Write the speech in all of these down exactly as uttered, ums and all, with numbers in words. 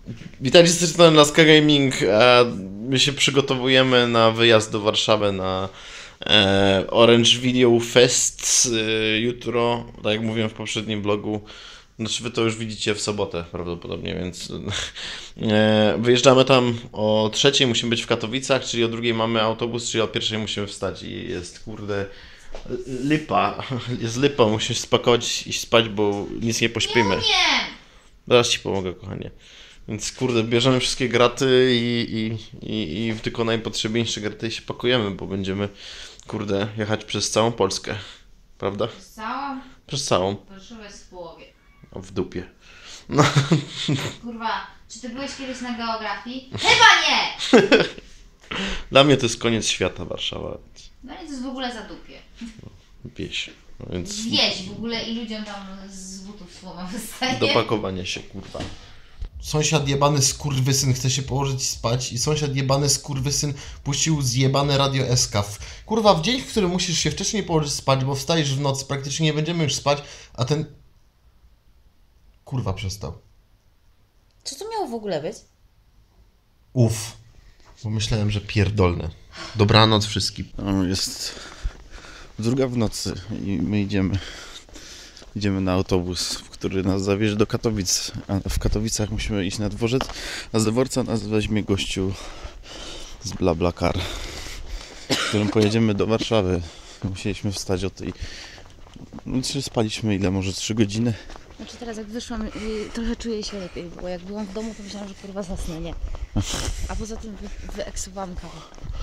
Witajcie z tej strony Laska Gaming. My się przygotowujemy na wyjazd do Warszawy na Orange Video Fest jutro, tak jak mówiłem w poprzednim vlogu. Znaczy wy to już widzicie w sobotę prawdopodobnie, więc wyjeżdżamy tam o trzeciej, musimy być w Katowicach, czyli o drugiej mamy autobus, czyli o pierwszej musimy wstać i jest kurde lipa, jest lipa, musisz spakować i spać, bo nic nie pośpimy. Nie! Zaraz ci pomogę, kochanie. Więc kurde, bierzemy wszystkie graty i, i, i, i tylko najpotrzebniejsze graty i się pakujemy, bo będziemy kurde jechać przez całą Polskę. Prawda? Przez całą? Przez całą. Patrzyłeś w połowie. A w dupie. No. Kurwa, czy ty byłeś kiedyś na geografii? Chyba nie! Dla mnie to jest koniec świata Warszawa. No i to jest w ogóle za dupie. Wieś. No więc Wieś w ogóle i ludziom tam z butów słowa wystaje. do pakowania się, kurwa. Sąsiad jebany skurwysyn chce się położyć spać i sąsiad jebany skurwysyn puścił zjebane radio S K. Kurwa, w dzień, w którym musisz się wcześniej położyć spać, bo wstajesz w nocy, praktycznie nie będziemy już spać, a ten... Kurwa, przestał. Co to miało w ogóle być? Uf. Bo myślałem, że pierdolne. Dobranoc wszystkim. No, jest druga w nocy i my idziemy. Idziemy na autobus, który nas zawiezie do Katowic. A w Katowicach musimy iść na dworzec, a z dworca nas weźmie gościu z BlaBlaCar, którym pojedziemy do Warszawy. Musieliśmy wstać o tej... No, spaliśmy ile? Może trzy godziny? Znaczy teraz jak wyszłam, y, trochę czuję się lepiej, bo jak byłam w domu, to myślałam, że kurwa zasnę, nie? A poza tym wy, wyeksowałam kawę.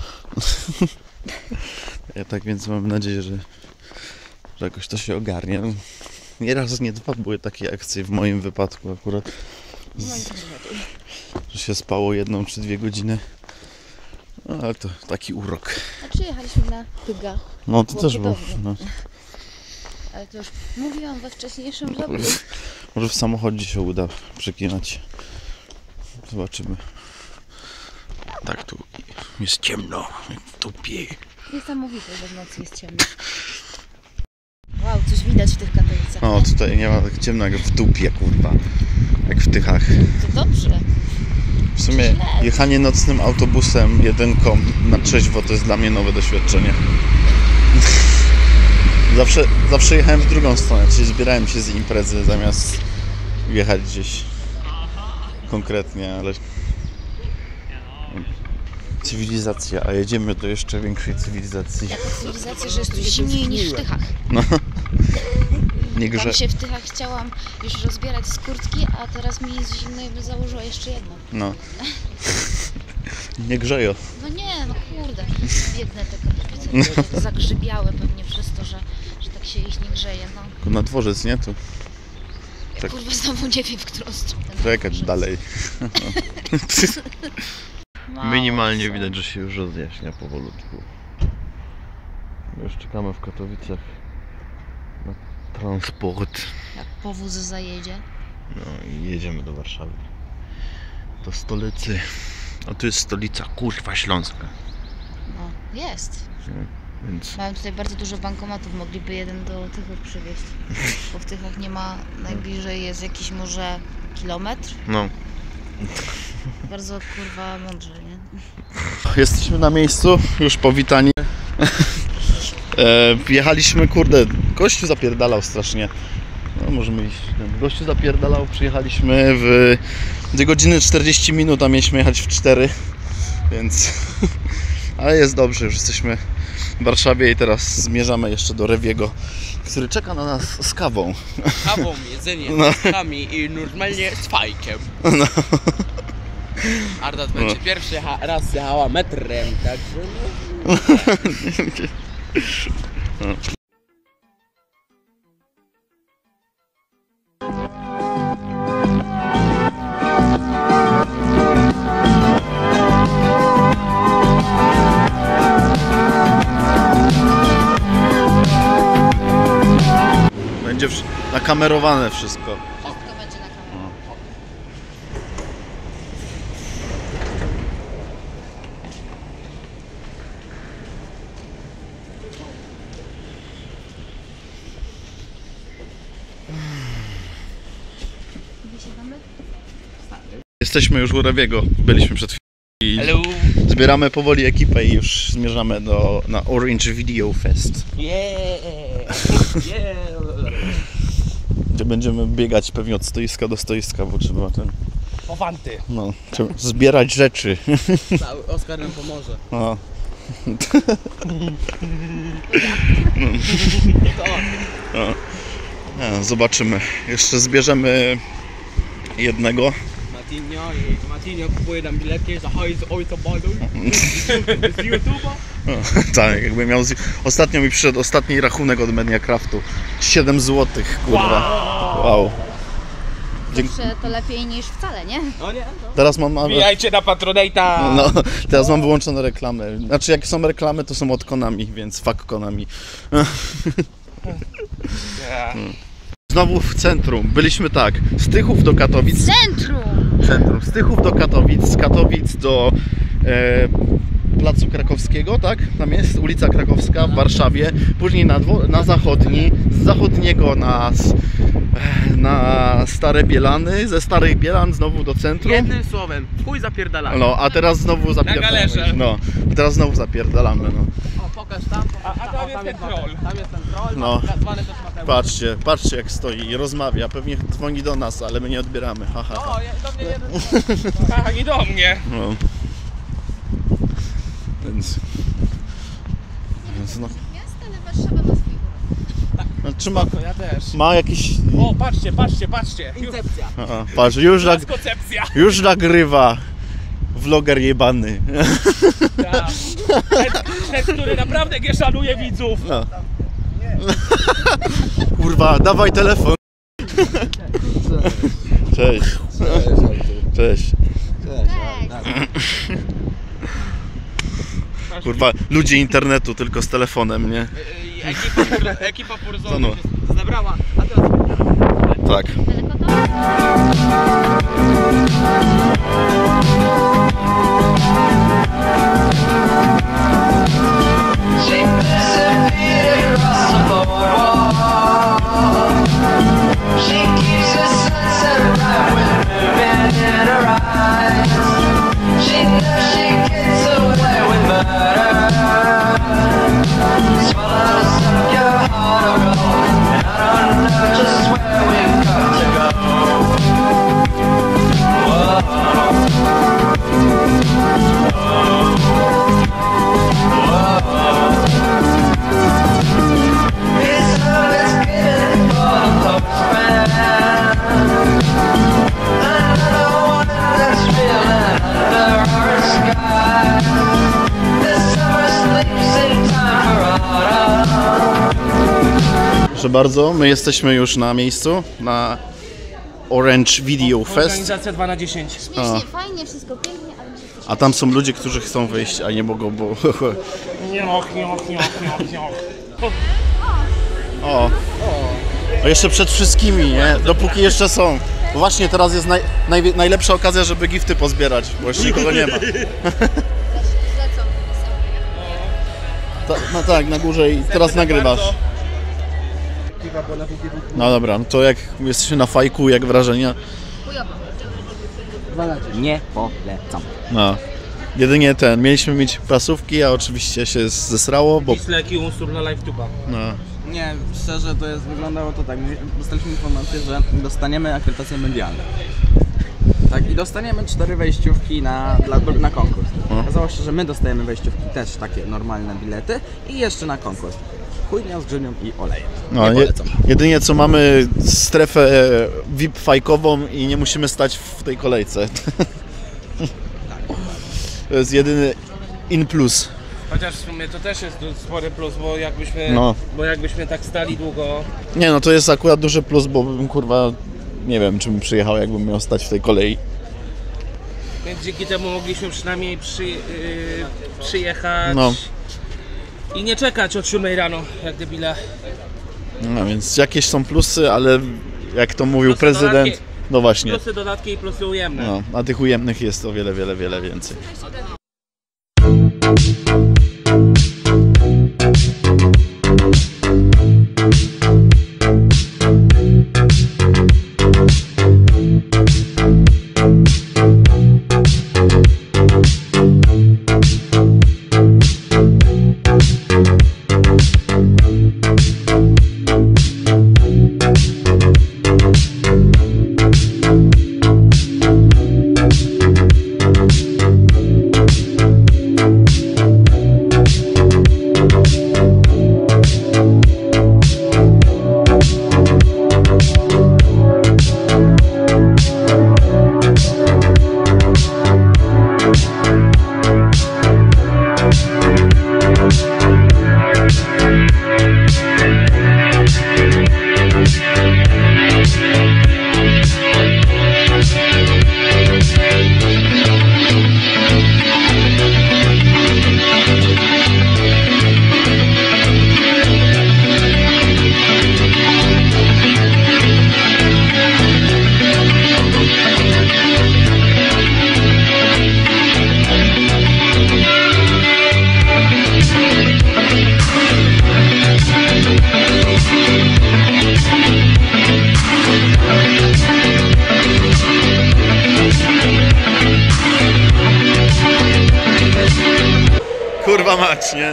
Ja tak więc mam nadzieję, że, że jakoś to się ogarnie. Nie raz, nie dwa były takie akcje w moim wypadku akurat, No i trochę lepiej. że się spało jedną czy dwie godziny. No, ale to taki urok. Znaczy jechaliśmy na Pyga. No to Było też było. cudownie. No. Ale to już mówiłam we wcześniejszym vlogu. Może w samochodzie się uda przekinać. Zobaczymy. Tak, tu jest ciemno, jak w dupie. Niesamowite, że w nocy jest ciemno. Wow, coś widać w tych Katowicach. O, tutaj nie ma tak ciemno jak w dupie, kurwa. Jak w Tychach. To dobrze. W sumie jechanie nocnym autobusem jedynką na trzeźwo to jest dla mnie nowe doświadczenie. Zawsze, zawsze jechałem w drugą stronę, czyli zbierałem się z imprezy zamiast jechać gdzieś konkretnie, ale cywilizacja, a jedziemy do jeszcze większej cywilizacji. Jaka cywilizacja, że jest tu zimniej niż w Tychach. No. Nie grze... Tam się w Tychach chciałam już rozbierać z kurtki, a teraz mi jest zimno i by założyła jeszcze jedną. No. Nie grzeją. No nie, no kurde. Biedne te kobiety. Zagrzybiałe pewnie przez to, że, że tak się ich nie grzeje. No. Na dworzec, nie? Tu. Ja Tak. kurwa znowu nie wiem, w którą stronę. Czekać dalej. Mało Minimalnie co. widać, że się już rozjaśnia powolutku. Już czekamy w Katowicach na transport. Jak powóz zajedzie. No i jedziemy do Warszawy. Do stolicy. A tu jest stolica, kurwa, Śląska. No, jest. Więc Mają tutaj bardzo dużo bankomatów, mogliby jeden do Tychów przywieźć. Bo w Tychach nie ma, najbliżej jest jakiś może kilometr. no. Bardzo kurwa mądrze, nie? Jesteśmy na miejscu, już powitani. e, jechaliśmy, kurde, gościu zapierdalał strasznie. No możemy iść. Gościu zapierdalał, przyjechaliśmy w dwie godziny czterdzieści minut, a mieliśmy jechać w cztery, więc... Ale jest dobrze, już jesteśmy w Warszawie i teraz zmierzamy jeszcze do Rewiego, który czeka na nas z kawą. Kawą, jedzeniem, No. no. I normalnie z fajkiem. No. Arda będzie No. pierwszy jecha, raz jechała metrem, także no. Będzie wsz- nakamerowane wszystko. Wszystko będzie na kamerę. Jesteśmy jesteśmy już u Rewiego. Byliśmy przed chwilą i Hello. zbieramy powoli ekipę i już zmierzamy do, na Orange Video Fest. Yeah. Yeah. Gdzie będziemy biegać pewnie od stoiska do stoiska, bo trzeba ten... Powanty. No, trzeba zbierać rzeczy. Cały Oskar nam pomoże. No. No. No, zobaczymy. Jeszcze zbierzemy jednego. Matinio i Matinio kupuje nam bilety za hajs ojca Badu. Z YouTube'a. No, tak, jakby miał. Z... Ostatnio mi przyszedł ostatni rachunek od Mediacraftu. siedem złotych, kurwa. Wow. Dzięki... Zawsze to lepiej niż wcale, nie? No nie, no. Teraz mam. Wbijajcie na Patronite'a. No, teraz mam wyłączone reklamy. Znaczy, jak są reklamy, to są od Konami, więc fuck Konami. Yeah. Znowu w centrum. Byliśmy tak, z Tychów do Katowic. Centrum! Centrum. Z Tychów do Katowic, z Katowic do e, Placu Krakowskiego, tak? Tam jest ulica Krakowska w Warszawie. Później na, dwo, na zachodni, z zachodniego na, na Stare Bielany, ze Starych Bielan znowu do centrum. Jednym słowem, chuj zapierdalamy. No, a teraz znowu zapierdalamy. galerze. No, a teraz znowu zapierdalamy, no. O, pokaż tam, pokaż A- a tam jest ten troll. Tam jest ten troll, No. zwany też Mateusz. Patrzcie, patrzcie jak stoi i rozmawia. Pewnie dzwoni do nas, ale my nie odbieramy. Ha, ha, ha. O, je- do mnie jeden. A, nie do mnie. No. Więc... Więc no. Miasto, ale Warszawa ma swój urok. Znaczy ma, To ja też. ma jakiś... O, patrzcie, patrzcie, patrzcie. Już, Incepcja. Aha, patrz, już, nag, koncepcja. już nagrywa vloger jebany. Tak. Ten, ten, który naprawdę nie szanuje widzów. No. Kurwa, dawaj telefon. Cześć. Cześć. Cześć! Kurwa, ludzie internetu tylko z telefonem, nie? I Ekipa, Pur- ekipa Purzona No, no. się zebrała, a teraz... Tak. Daleko to? She disappeared across the boardwalk. She keeps her sunset bright with moving in her eyes. She knows she gets away with murder. Swallows up your heart of gold, and I don't know just where we've got to go. Whoa. His love is given for the postman. Another one that's reeling under our sky. The summer sleeps in time for autumn. Proszę bardzo, my jesteśmy już na miejscu, na Orange Video Fest. Organizacja dwa na dziesięć. Śmiesznie, fajnie, wszystko pięknie, ale mi się coś... A tam są ludzie, którzy chcą wyjść, a nie mogą, bo... Nioch, nioch, nioch, nioch, nioch. O. A jeszcze przed wszystkimi, nie? Dopóki jeszcze są. Bo właśnie teraz jest naj, naj, najlepsza okazja, żeby gifty pozbierać, bo jeszcze nikogo nie ma. Zlecą. Ta, no tak, na górze i teraz nagrywasz. No dobra, no to jak jesteśmy na fajku, jak wrażenia? Chujowo. Nie polecam. No. Jedynie ten, mieliśmy mieć pasówki, a oczywiście się zesrało, bo... Pisleki unsur na live tuba. No. Nie, szczerze to jest, wyglądało to tak, my dostaliśmy informację, że dostaniemy akredytację medialną. Tak, i dostaniemy cztery wejściówki na, dla, na konkurs. Okazało się, że my dostajemy wejściówki też takie normalne bilety i jeszcze na konkurs. Chujnia z grzynią i olejem. No, Nie je, polecam. jedynie co mamy strefę V I P fajkową i nie musimy stać w tej kolejce. To jest jedyny in plus. Chociaż w sumie to też jest spory plus, bo jakbyśmy, No. bo jakbyśmy tak stali długo. Nie no, to jest akurat duży plus, bo bym kurwa, nie wiem czy bym przyjechał, jakbym miał stać w tej kolei. Więc dzięki temu mogliśmy przynajmniej przy, yy, przyjechać No. i nie czekać od siódmej rano, jak debile. No więc jakieś są plusy, ale jak to mówił Plusy prezydent, dodatki. no właśnie, Plusy dodatki i plusy ujemne. no, a tych ujemnych jest o wiele, wiele, wiele więcej. kurwa mać, nie?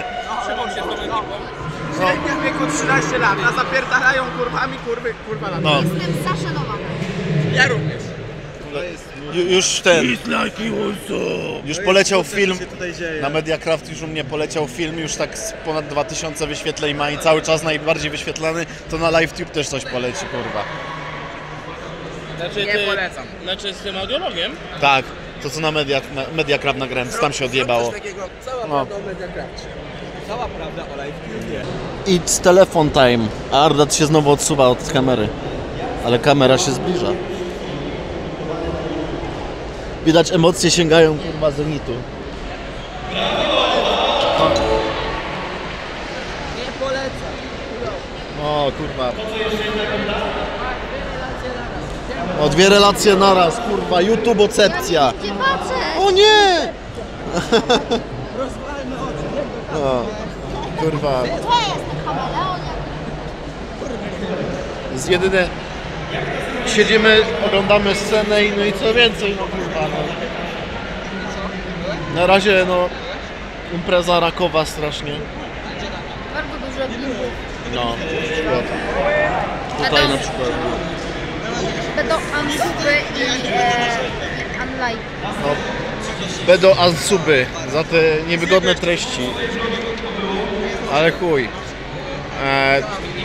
Średnia wieku trzynaście lat, a zapierdalają kurwami, kurwy, kurwa lat. No. Jestem Sasza Nowa. Ja również. Ju- Już ten. Już poleciał film. Na Mediacraft już u mnie poleciał film, już tak z ponad dwa tysiące wyświetleń ma i cały czas najbardziej wyświetlany, to na LiveTube też coś poleci, kurwa. Znaczy, Nie ty, polecam. Znaczy z tym audiologiem? Tak, to co na, media, na Mediacraft nagrałem, tam się odjebało. Coś takiego, cała No. prawda o Mediacrafcie. Cała prawda o LiveTube. It's telefon time, a Ardat się znowu odsuwa od kamery. Ale kamera się zbliża. Widać, emocje sięgają kurwa zenitu. Nie polecam. O kurwa. O, dwie relacje naraz, kurwa, YouTube ocepcja. Nie patrzę! O nie! O, kurwa. To jest ten kameleon. Z jedyne... Siedzimy, oglądamy scenę i no i co więcej, no kurwa, no. Na razie, no, impreza rakowa strasznie. Bardzo dużo glimów. No, na przykład. Tutaj na przykład. Będą unsuby i e, unlike. No, będą ansuby za te niewygodne treści. Ale chuj. E,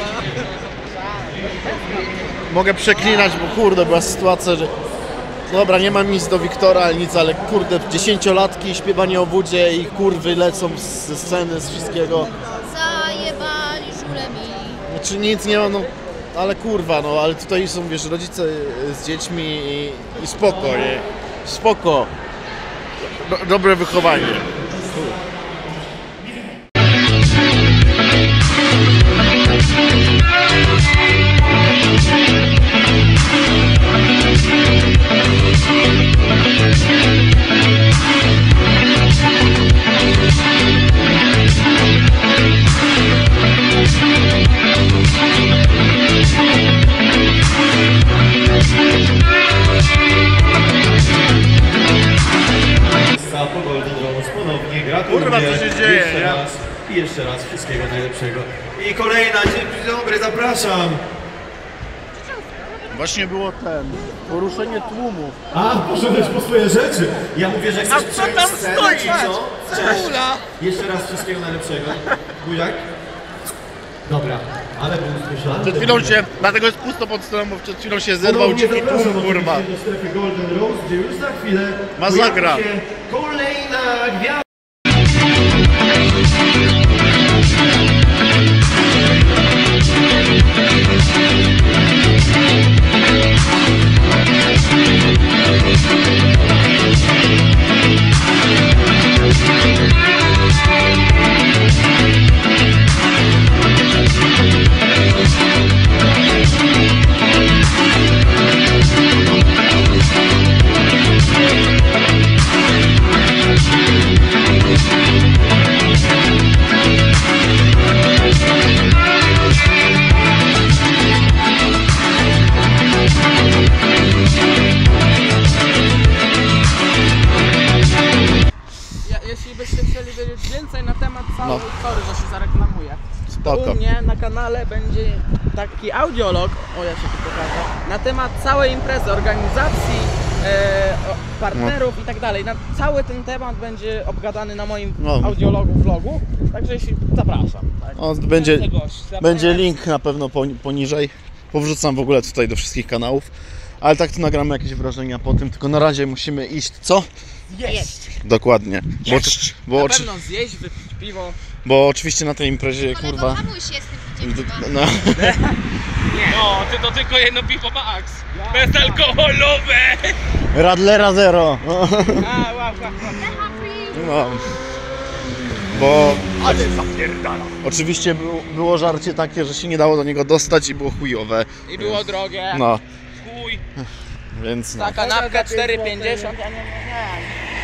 mogę przeklinać, bo kurde, była sytuacja, że dobra, nie mam nic do Wiktora, ale nic, ale kurde, dziesięciolatki, śpiewanie o wódzie i kurwy lecą ze sceny, z wszystkiego. Zajebali żulemi. Znaczy nic nie ma, no, ale kurwa, no, ale tutaj są, wiesz, rodzice z dziećmi i, i spoko, nie? Spoko. Do, dobre wychowanie. Po Golden Rose ponownie gratuluję. Kurwa, co się dzieje, jeszcze nie? raz i jeszcze raz wszystkiego najlepszego. I kolejna, dzień dobry, zapraszam. Właśnie było ten, poruszenie tłumu. A, poszedłeś po swoje rzeczy. Ja mówię, że chcesz A co tam scenę, stoi? czy co? Cześć. Ula. Jeszcze raz wszystkiego najlepszego. Buziak? Dobra, ale był słyszany. Przed chwilą się, dlatego jest pusto pod stroną, bo przed chwilą się zerwał Ponownie dziki zapraszam tłum, kurwa. oczywiście do strefy Golden Rose, gdzie już za chwilę Masakra. pojawi się kolejna gwiazda. Ja, jeśli byście chcieli wiedzieć więcej na temat całej No. historii, że się zareklamuje, to Spoko. u mnie na kanale będzie taki audiolog, o ja się tu pokażę, na temat całej imprezy, organizacji, e, o- partnerów No. i tak dalej. Na cały ten temat będzie obgadany na moim No. audiologu, vlogu, także jeśli zapraszam. Tak. O, będzie, Gość, zapraszam. będzie link na pewno poni- poniżej. Powrzucam w ogóle tutaj do wszystkich kanałów. Ale tak to nagramy jakieś wrażenia po tym, tylko na razie musimy iść, co? Jeść! Dokładnie. Bo, oczy- bo, Na oczy- pewno zjeść, wypić piwo. bo oczywiście na tej imprezie, Ale kurwa... hamuj się z tym d- piciem. No, No, ty to tylko jedno piwo max. Bezalkoholowe! Radlera zero. A, łap, łap, łap. No. Bo oczywiście było, było żarcie takie, że się nie dało do niego dostać i było chujowe. I było drogie. No, Chuj. więc no. Ta kanapka cztery pięćdziesiąt, ja nie wiem.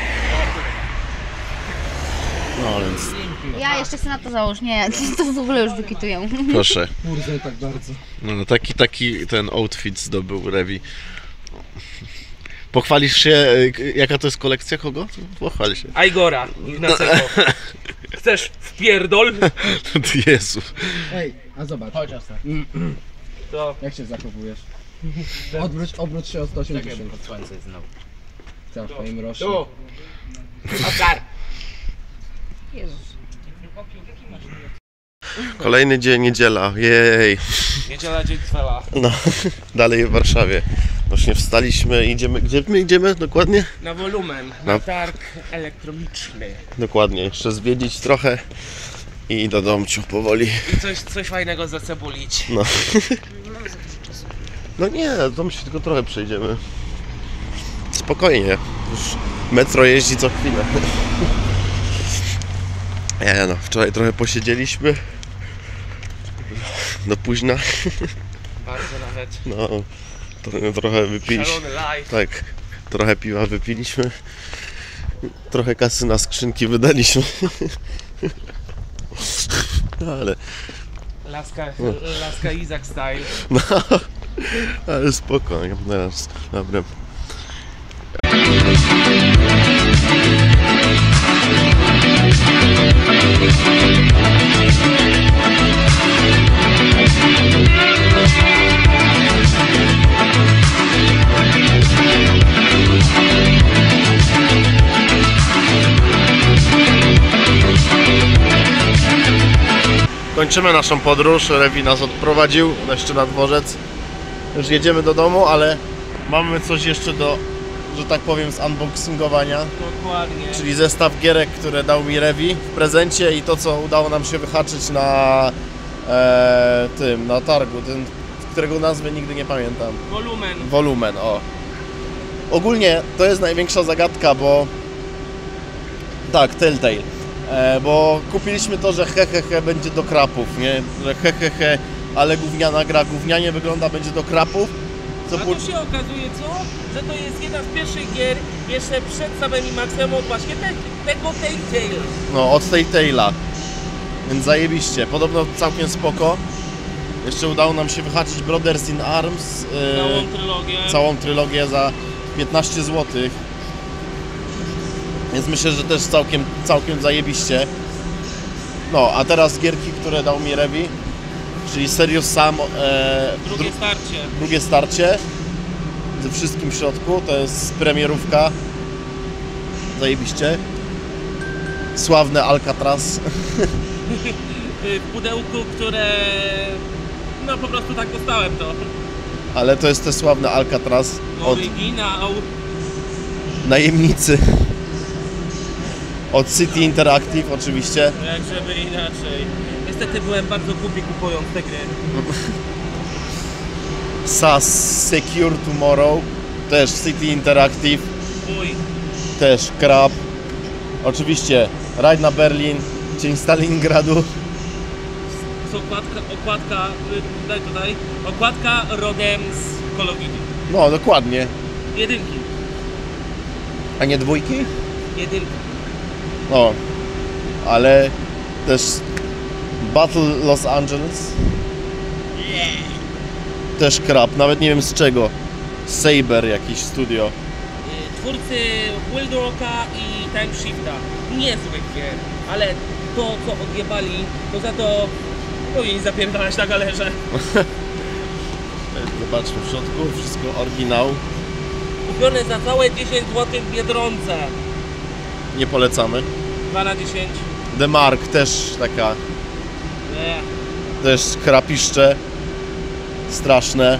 No więc Ja jeszcze chcę na to założyć. Nie, to w ogóle już wykituję. proszę. Kurde, tak bardzo. No, no taki, taki ten outfit zdobył Revi. Pochwalisz się, y, jaka to jest kolekcja kogo? Pochwal się. Aigora, Ignacego. Chcesz wpierdol? Jezu. Ej, a zobacz. Chodź, To jak się zachowujesz? Odwróć, obróć się o sto osiemdziesiąt. pod słońce znowu. Co, w twoim rośnie? Tu! Oskar! Kolejny dzień, niedziela, jej. Niedziela, dzień trwała. No, dalej w Warszawie. Właśnie wstaliśmy, idziemy, gdzie my idziemy dokładnie? Na wolumen, Na- na targ elektroniczny. Dokładnie, jeszcze zwiedzić trochę i do domciu powoli. I coś, coś fajnego zacebulić. No. No nie, dom się tylko trochę przejdziemy. Spokojnie, już metro jeździ co chwilę. Nie no, wczoraj trochę posiedzieliśmy. Do późna. Bardzo nawet. No, trochę, trochę wypiliśmy. Szalony live. Tak, trochę piwa wypiliśmy. Trochę kasy na skrzynki wydaliśmy. No, ale, Laska, laska Izak style. no, ale spokojnie, teraz, dobra. Kończymy naszą podróż, Rewi nas odprowadził jeszcze na dworzec. Już jedziemy do domu, ale mamy coś jeszcze do, że tak powiem, z unboxingowania. Dokładnie. Czyli zestaw gierek, które dał mi Rewi w prezencie i to, co udało nam się wyhaczyć na e, tym, na targu, ten, którego nazwy nigdy nie pamiętam. Wolumen. Wolumen, o. Ogólnie to jest największa zagadka, bo tak, Telltale. E, bo kupiliśmy to, że he, he, he będzie do krapów, nie? Że he, he, he, ale gówniana gra gównianie wygląda, będzie do krapów. Co A tu się okazuje co? Że to jest jedna z pierwszych gier jeszcze przed samym Maxem od właśnie te, tego Telltale. No, od Telltale'a. Więc zajebiście. Podobno całkiem spoko. Jeszcze udało nam się wyhaczyć Brothers in Arms. e, Całą trylogię. całą trylogię za piętnaście złotych. Więc myślę, że też całkiem, całkiem zajebiście. No, a teraz gierki, które dał mi Revi, czyli Serious Sam, e, Drugie dru- starcie. drugie starcie ze wszystkim w środku, to jest premierówka. Zajebiście. Sławne Alcatraz. W pudełku, które... No po prostu tak dostałem to. Ale to jest te sławne Alcatraz od Oryginał. najemnicy. Od City Interactive oczywiście. Jak żeby inaczej. Niestety byłem bardzo głupi kupując te gry. S A S Secure Tomorrow, też City Interactive, Uj. też Krab. Oczywiście Rajd na Berlin, Cień Stalingradu. Z okładka, okładka, y, daj tutaj, okładka rodem z Call of Duty. No, dokładnie. Jedynki. A nie dwójki? Jedynki. No, ale też Battle Los Angeles. Też Krab, nawet nie wiem z czego. Saber, jakiś studio. Y, Twórcy Wild Rocka i Time Shifta. Niezłych gier, ale to co odjebali, to za to powinni zapierdalać na galerze. Zobaczmy w środku, wszystko oryginał. Kupione za całe dziesięć złotych w Biedronce. Nie polecamy. dwa na dziesięć. The Mark też taka, Nie. też krapiszcze. Straszne.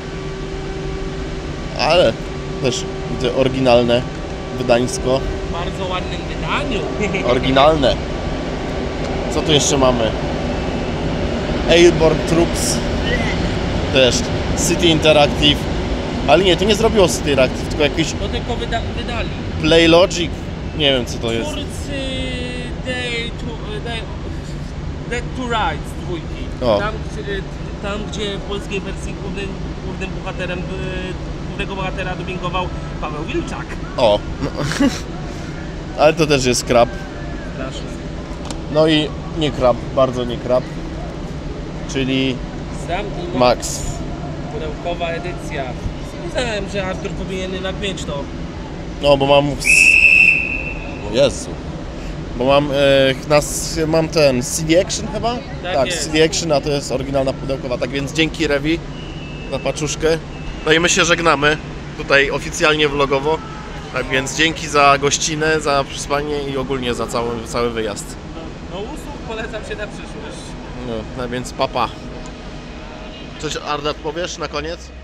Ale też widzę oryginalne wydańsko. W bardzo ładnym wydaniu. Oryginalne. Co tu jeszcze mamy? Airborne Troops. Też City Interactive. Ale nie, to nie zrobiło City Interactive, tylko jakiś To tylko wyda wydali. Play Logic. Nie wiem co to jest. Twórcy Day to, Day, Dead to Rights dwójki. O. Tam, gdzie- tam gdzie w polskiej wersji głównym, głównym bohaterem y, głównego bohatera dubbingował Paweł Wilczak. O. No. Ale to też jest krab. Straszny. No i nie krab, bardzo nie krab. Czyli Sam i Max. Pudełkowa edycja. Myślałem, że Artur powinien jednak mieć to. No, bo mam... O Jezu. Bo mam, e, nas, mam ten C D Action chyba? Tak jest. C D Action, a to jest oryginalna pudełkowa. Tak więc dzięki Revi za paczuszkę. No i my się żegnamy. Tutaj oficjalnie vlogowo. Tak więc dzięki za gościnę, za przysłanie i ogólnie za cały, cały wyjazd. No usług polecam się na przyszłość. No, no więc papa. Coś Ardat powiesz na koniec?